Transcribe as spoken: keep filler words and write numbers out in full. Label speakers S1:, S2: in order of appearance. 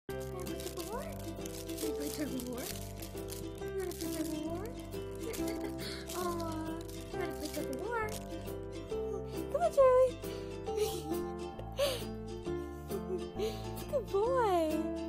S1: Wanna play tug of war? Wanna play tug of war? You wanna play tug of war? Aw, you wanna play tug of war? Come on, Charlie. Good boy.